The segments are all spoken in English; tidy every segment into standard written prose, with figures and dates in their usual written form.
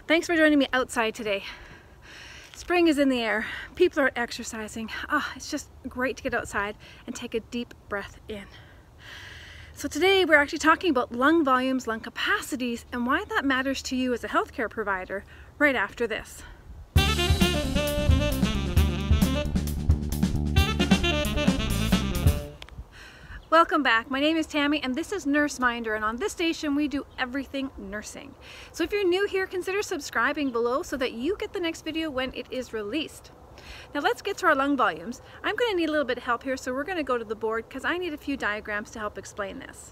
Thanks for joining me outside today. Spring is in the air. People are exercising. It's just great to get outside and take a deep breath in. So today we're actually talking about lung volumes, lung capacities, and why that matters to you as a healthcare provider right after this. Welcome back. My name is Tammy and this is Nurse Minder, and on this station we do everything nursing. So if you're new here, consider subscribing below so that you get the next video when it is released. Now let's get to our lung volumes. I'm going to need a little bit of help here, so we're going to go to the board because I need a few diagrams to help explain this.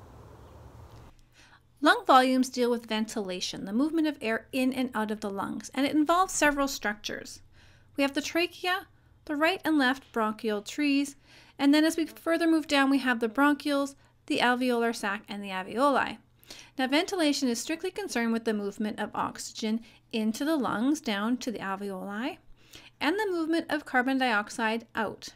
Lung volumes deal with ventilation, the movement of air in and out of the lungs, and it involves several structures. We have the trachea, the right and left bronchial trees, and then as we further move down, we have the bronchioles, the alveolar sac, and the alveoli. Now, ventilation is strictly concerned with the movement of oxygen into the lungs, down to the alveoli, and the movement of carbon dioxide out.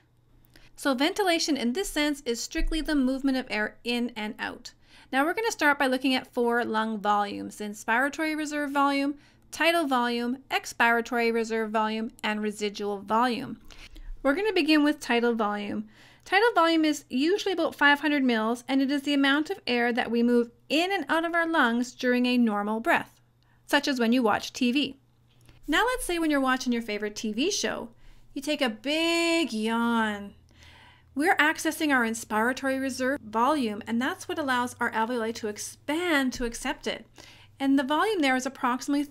So ventilation in this sense is strictly the movement of air in and out. Now we're going to start by looking at 4 lung volumes: inspiratory reserve volume, tidal volume, expiratory reserve volume, and residual volume. We're going to begin with tidal volume. Tidal volume is usually about 500 mils, and it is the amount of air that we move in and out of our lungs during a normal breath, such as when you watch TV. Now let's say when you're watching your favorite TV show, you take a big yawn. We're accessing our inspiratory reserve volume, and that's what allows our alveoli to expand to accept it. And the volume there is approximately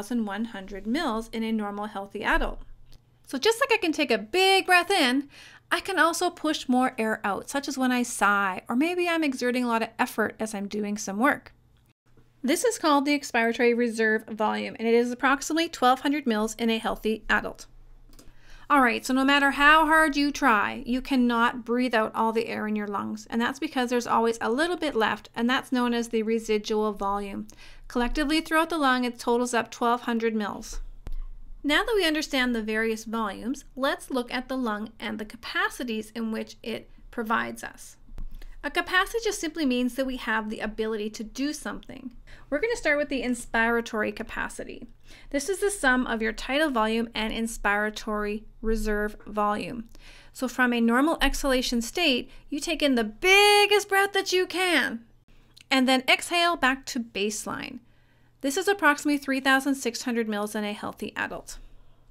3,100 mils in a normal healthy adult. So just like I can take a big breath in, I can also push more air out, such as when I sigh, or maybe I'm exerting a lot of effort as I'm doing some work. This is called the expiratory reserve volume, and it is approximately 1,200 mils in a healthy adult. Alright, so no matter how hard you try, you cannot breathe out all the air in your lungs, and that's because there's always a little bit left, and that's known as the residual volume. Collectively throughout the lung, it totals up 1,200 mils. Now that we understand the various volumes, let's look at the lung and the capacities in which it provides us. A capacity just simply means that we have the ability to do something. We're going to start with the inspiratory capacity. This is the sum of your tidal volume and inspiratory reserve volume. So from a normal exhalation state, you take in the biggest breath that you can, and then exhale back to baseline. This is approximately 3,600 mils in a healthy adult.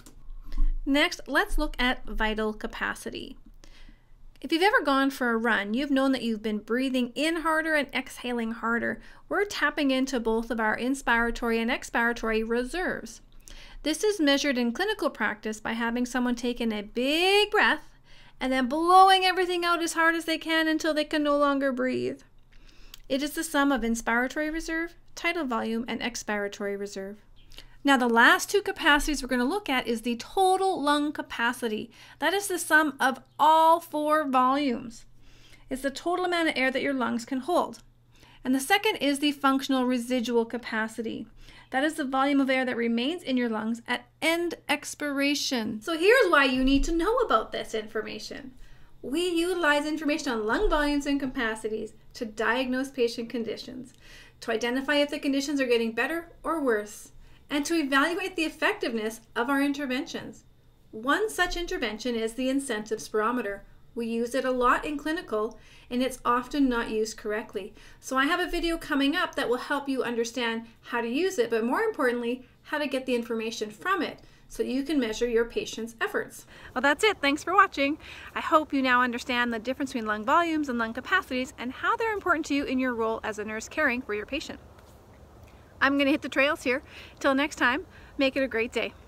Next, let's look at vital capacity. If you've ever gone for a run, you've known that you've been breathing in harder and exhaling harder. We're tapping into both of our inspiratory and expiratory reserves. This is measured in clinical practice by having someone take in a big breath and then blowing everything out as hard as they can until they can no longer breathe. It is the sum of inspiratory reserve, tidal volume, and expiratory reserve. Now the last 2 capacities we're going to look at is the total lung capacity. That is the sum of all 4 volumes. It's the total amount of air that your lungs can hold. And the second is the functional residual capacity. That is the volume of air that remains in your lungs at end expiration. So here's why you need to know about this information. We utilize information on lung volumes and capacities to diagnose patient conditions, to identify if the conditions are getting better or worse, and to evaluate the effectiveness of our interventions. One such intervention is the incentive spirometer. We use it a lot in clinical, and it's often not used correctly. So I have a video coming up that will help you understand how to use it, but more importantly, how to get the information from it so you can measure your patient's efforts. Well, that's it. Thanks for watching. I hope you now understand the difference between lung volumes and lung capacities and how they're important to you in your role as a nurse caring for your patient. I'm going to hit the trails here. Till next time, make it a great day.